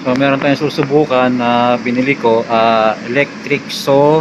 So meron tayong susubukan na binili ko, electric saw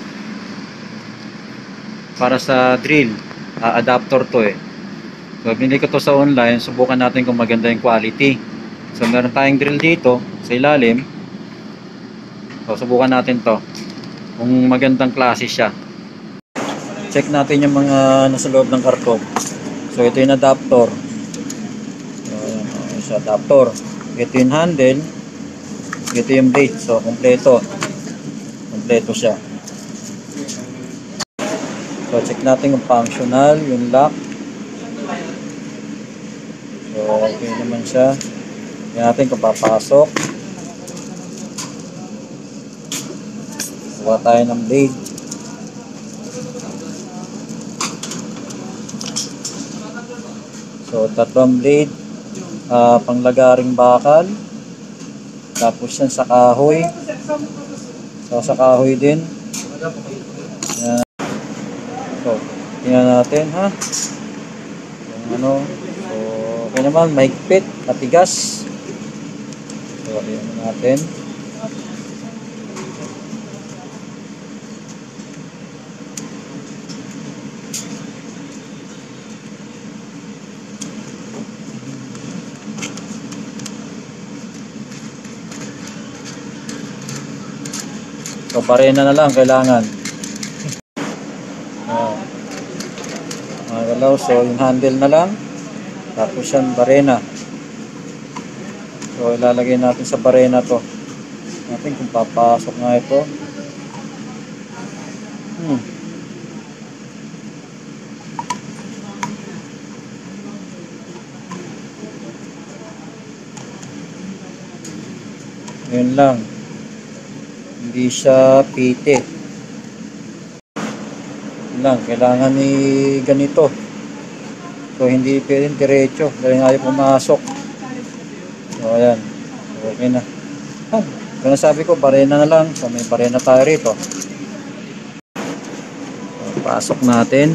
para sa drill, adapter to eh. So binili ko to sa online, subukan natin kung maganda yung quality. So meron tayong drill dito sa ilalim. So subukan natin to kung magandang klase siya. Check natin yung mga nasa loob ng karton. So ito yung adapter. So ayan, sa adapter. Ito yung handle. Ito yung blade. So kompleto siya. So check natin kung functional yung lock. So okay naman siya. Tingnan natin kung papasok. Kuha tayo ng blade. So tatlong blade, panglagaring bakal. Tapos yan sa kahoy. So sa kahoy din. Yan. So tingnan natin ha. Yung ano. So okay naman, mahigpit, matigas. So tingnan natin. So barena na lang kailangan. Mga galaw, so yung handle na lang. Tapos yan barena. So ilalagay natin sa barena to. Natin kung papasok nga ito. Yun lang. Hindi siya piti. Lang, kailangan ni ganito. So hindi pwedeng diretso dahil ayaw pumasok. So ayan. Okay na. Kaya sabi ko, barena na lang. So may barena tayo rito. So, pasok natin.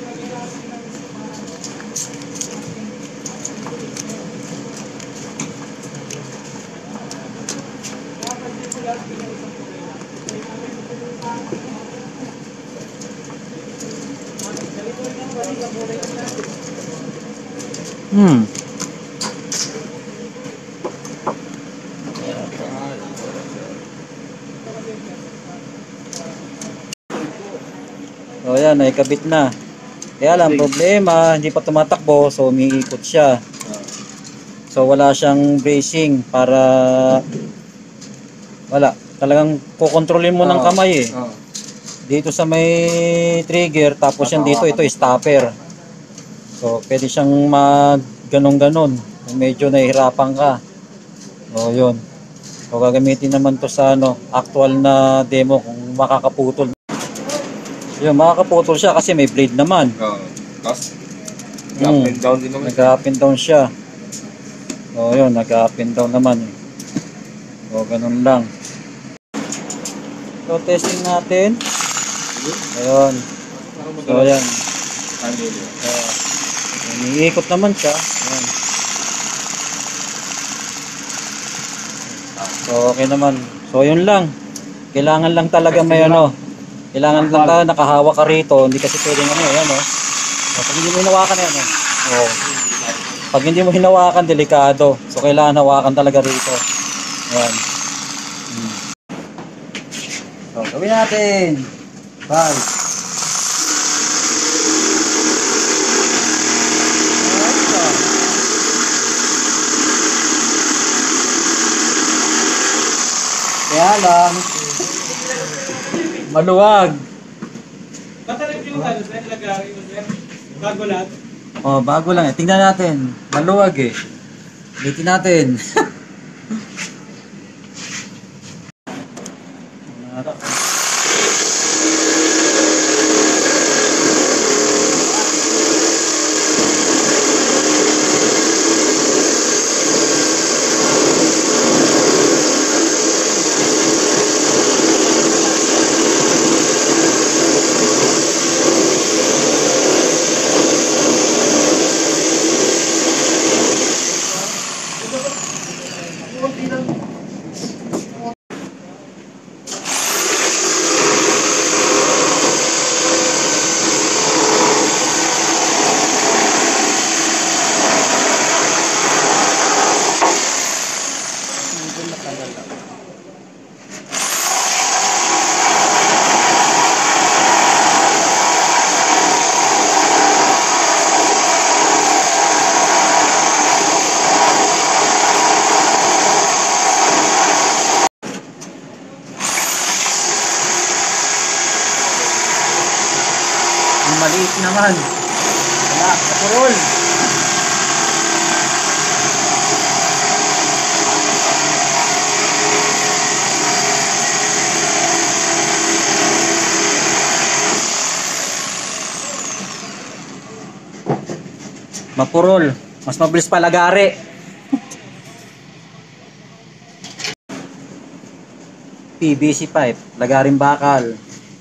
So ayan, naikabit na. Kaya lang problema, hindi pa tumatakbo, so umiikot siya. So wala siyang bracing para wala. Talagang kukontrolin mo ng kamay eh. Dito sa may trigger, tapos yan dito, ito stopper. So pwede siyang mag ganon-ganon kung medyo nahihirapan ka. So yun. So gagamitin naman to sa actual na demo kung makakaputol. Yun, makakaputol siya kasi may blade naman. Tapos nag-up and down din naman. Nag-up and down siya. So yun, nag-up and down naman. So ganun lang. So testing natin. Ayun. So ayan. Iniikot naman siya. Ayan. So okay naman. So yun lang. Kailangan lang talaga may kailangan lang tayo nakahawak ka rito. Hindi kasi pwedeng ayan So, pag hindi mo hinawakan yan pag hindi mo hinawakan, delikado. So kailangan hawakan talaga rito. Ayan. So gawin natin. Bye. Kaya lang maluwag. Matalip yung lagay mo, sir. Bago lang. Bago lang eh. Tingnan natin. Maluwag eh. Ulitin natin. Yung maliit naman. Wala, napurol. Mapurol. Mas mabilis pa lagari. PVC pipe, lagaring bakal.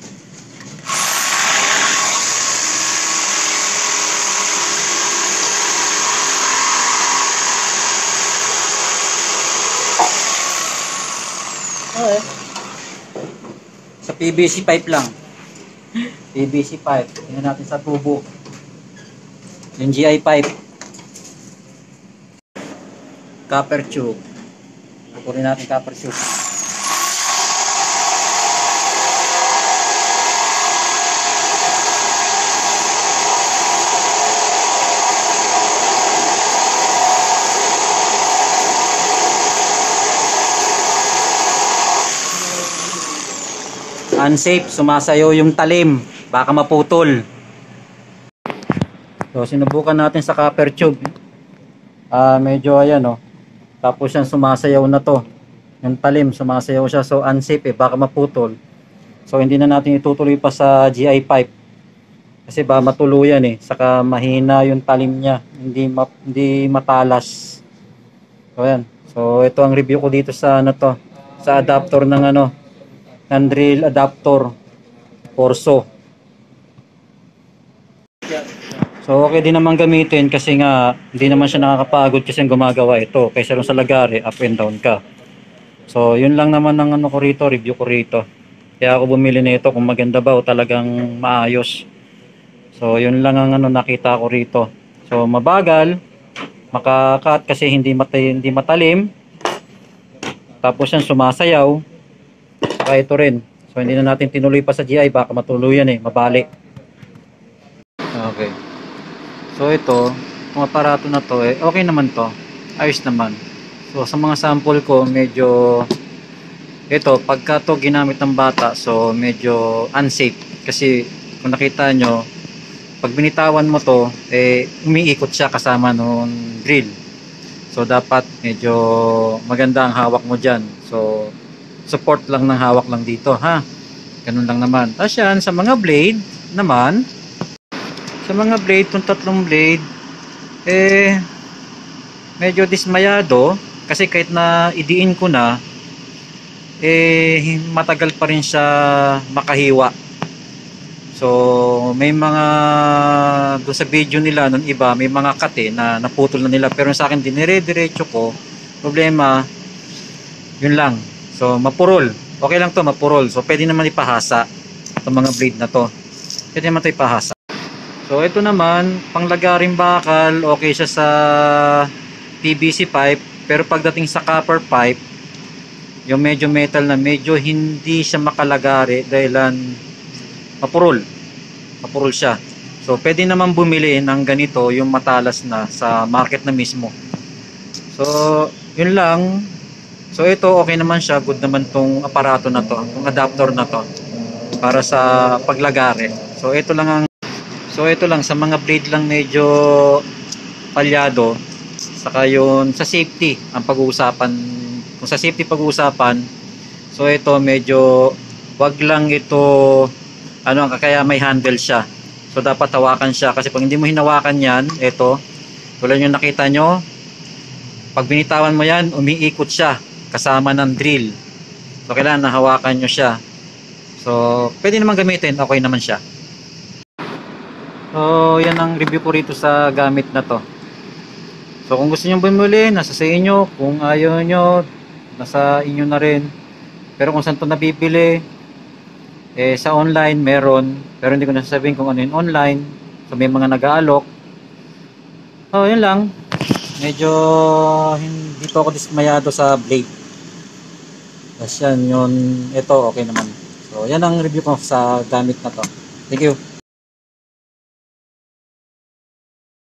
Okay. Sa PVC pipe lang. PVC pipe. Tingnan natin sa tubo. Yung GI pipe. Copper tube. Kukunin natin copper tube. Unsafe, sumasayaw yung talim, baka maputol. So sinubukan natin sa copper tube. Medyo ayan oh. Tapos yan sumasayaw na to. Yung talim sumasayaw siya, so unsafe baka maputol. So hindi na natin itutuloy pa sa GI pipe. Kasi ba matuluyan saka mahina yung talim niya, hindi matalas. So ayan. So ito ang review ko dito sa sa adapter ng ng drill adapter Corso. So okay din naman gamitin kasi nga hindi naman siya nakakapagod kasi ang gumagawa ito kaysa rin sa lagari up and down ka. So yun lang naman ang ko rito, review ko rito. Kaya ako bumili nito kung maganda ba o talagang maayos. So yun lang ang nakita ko rito. So mabagal, makakat kasi hindi matalim. Tapos yan sumasayaw. Saka ito rin. So hindi na natin tinuloy pa sa GI, baka matuluyan mabali. Okay. So ito, itong aparato na to okay naman to. Ayos naman. So sa mga sample ko, medyo ito, pagka to ginamit ng bata, so medyo unsafe. Kasi kung nakita nyo, pag binitawan mo to, umiikot siya kasama nung drill. So dapat medyo maganda ang hawak mo dyan. So support lang ng hawak lang dito, ha? Ganun lang naman. Tapos yan, sa mga blade naman, sa mga blade, itong tatlong blade, medyo dismayado, kasi kahit na idiin ko na, matagal pa rin siya makahiwa. So, may mga, doon sa video nila, nung iba, may mga cut na naputol na nila, pero sa akin, dinire-diretso ko, problema, yun lang. So, mapurol. Okay lang to, mapurol. So, pwede naman ipahasa itong mga blade na to. Pwede naman ito ipahasa. So, ito naman, panglagaring bakal, okay siya sa PVC pipe. Pero pagdating sa copper pipe, yung medyo metal na medyo hindi siya makalagari dahilan mapurol. Mapurol siya. So, pwede naman bumili ng ganito, yung matalas na sa market na mismo. So, yun lang. So ito okay naman siya, good naman tong aparato na to, tong adapter na to para sa paglagari. So ito lang sa mga blade lang medyo palyado, saka yun sa safety ang pag-uusapan. Kung sa safety pag-uusapan, so ito medyo wag lang ito kaya may handle siya. So dapat hawakan siya kasi pag hindi mo hinawakan yan, ito tulad yung nakita nyo, pag binitawan mo yan, umiikot siya kasama ng drill. So kailangan nahawakan nyo siya. So pwede naman gamitin, okay naman siya. So yan ang review ko rito sa gamit na to. So kung gusto nyo bumili, nasa sa inyo. Kung ayaw nyo, nasa inyo na rin. Pero kung saan to nabibili, sa online meron, pero hindi ko nasasabihin kung ano yung online. So may mga nag-aalok. So yun lang. Medyo hindi po ako dismayado sa blade. Tapos yan, ito okay naman. So yan ang review ko sa gamit na to. Thank you.